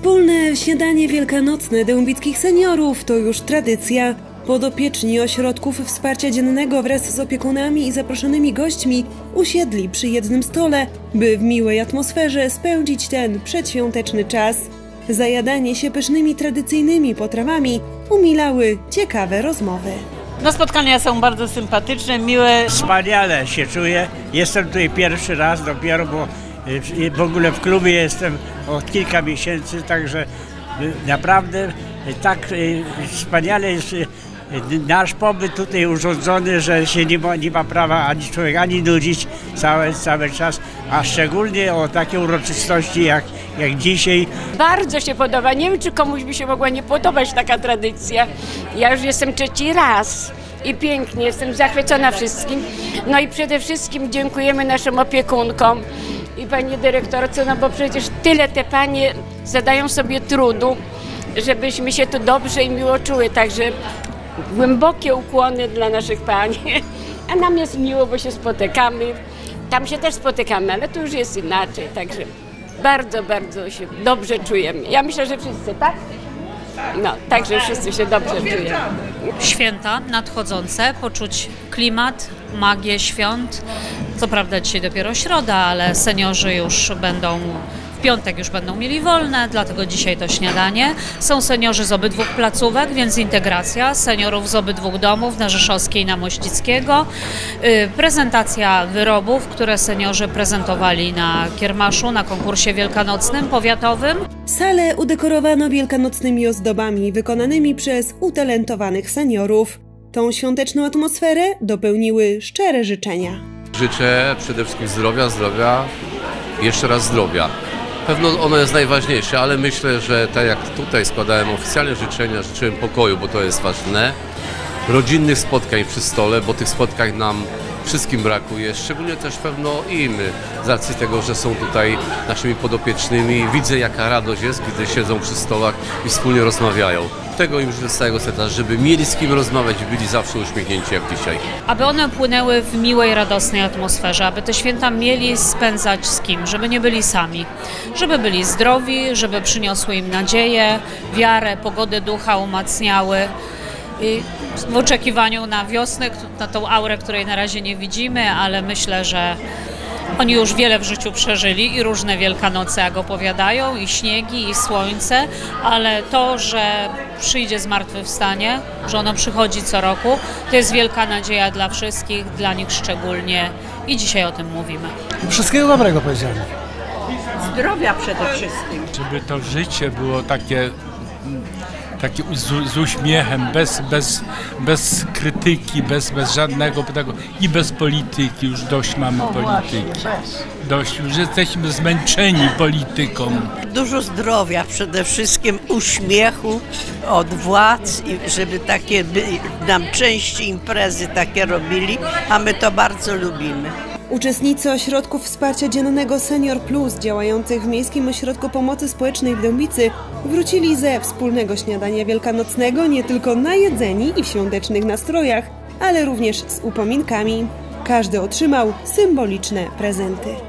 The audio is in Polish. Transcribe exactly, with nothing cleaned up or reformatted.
Wspólne śniadanie wielkanocne dębickich seniorów to już tradycja. Podopieczni ośrodków wsparcia dziennego wraz z opiekunami i zaproszonymi gośćmi usiedli przy jednym stole, by w miłej atmosferze spędzić ten przedświąteczny czas. Zajadanie się pysznymi tradycyjnymi potrawami umilały ciekawe rozmowy. No, spotkania są bardzo sympatyczne, miłe. Wspaniale się czuję. Jestem tutaj pierwszy raz dopiero, bo w ogóle w klubie jestem od kilka miesięcy, także naprawdę tak wspaniale jest nasz pobyt tutaj urządzony, że się nie ma, nie ma prawa ani człowiek ani nudzić cały, cały czas, a szczególnie o takie uroczystości jak, jak dzisiaj. Bardzo się podoba. Nie wiem, czy komuś by się mogła nie podobać taka tradycja. Ja już jestem trzeci raz i pięknie, jestem zachwycona wszystkim. No i przede wszystkim dziękujemy naszym opiekunkom i pani dyrektorce, no bo przecież tyle te panie zadają sobie trudu, żebyśmy się tu dobrze i miło czuły, także głębokie ukłony dla naszych pań, a nam jest miło, bo się spotykamy, tam się też spotykamy, ale tu już jest inaczej, także bardzo, bardzo się dobrze czujemy. Ja myślę, że wszyscy, tak? No, także wszyscy się dobrze czują. Święta nadchodzące, poczuć klimat, magię świąt. Co prawda dzisiaj dopiero środa, ale seniorzy już będą, w piątek już będą mieli wolne, dlatego dzisiaj to śniadanie. Są seniorzy z obydwu placówek, więc integracja seniorów z obydwu domów, na Rzeszowskiej i na Mościckiego. Yy, prezentacja wyrobów, które seniorzy prezentowali na kiermaszu, na konkursie wielkanocnym, powiatowym. Salę udekorowano wielkanocnymi ozdobami wykonanymi przez utalentowanych seniorów. Tą świąteczną atmosferę dopełniły szczere życzenia. Życzę przede wszystkim zdrowia, zdrowia, jeszcze raz zdrowia. Pewno ono jest najważniejsze, ale myślę, że tak jak tutaj składałem oficjalne życzenia, życzyłem pokoju, bo to jest ważne. Rodzinnych spotkań przy stole, bo tych spotkań nam wszystkim brakuje, szczególnie też pewno im, z racji tego, że są tutaj naszymi podopiecznymi. Widzę, jaka radość jest, gdy siedzą przy stołach i wspólnie rozmawiają. Tego im życzę z całego serca, żeby mieli z kim rozmawiać, byli zawsze uśmiechnięci jak dzisiaj. Aby one płynęły w miłej, radosnej atmosferze, aby te święta mieli spędzać z kim, żeby nie byli sami, żeby byli zdrowi, żeby przyniosły im nadzieję, wiarę, pogodę ducha umacniały. I w oczekiwaniu na wiosnę, na tą aurę, której na razie nie widzimy, ale myślę, że oni już wiele w życiu przeżyli i różne Wielkanoce, jak opowiadają, i śniegi, i słońce, ale to, że przyjdzie zmartwychwstanie, że ono przychodzi co roku, to jest wielka nadzieja dla wszystkich, dla nich szczególnie i dzisiaj o tym mówimy. Wszystkiego dobrego powiedziałem. Zdrowia przede wszystkim. Żeby to życie było takie Taki z, z uśmiechem, bez, bez, bez krytyki, bez, bez żadnego tego i bez polityki. Już dość mamy polityki. Dość, już jesteśmy zmęczeni polityką. Dużo zdrowia, przede wszystkim uśmiechu od władz i żeby takie by, nam częściej imprezy takie robili, a my to bardzo lubimy. Uczestnicy ośrodków wsparcia dziennego Senior Plus działających w Miejskim Ośrodku Pomocy Społecznej w Dębicy wrócili ze wspólnego śniadania wielkanocnego nie tylko najedzeni i w świątecznych nastrojach, ale również z upominkami. Każdy otrzymał symboliczne prezenty.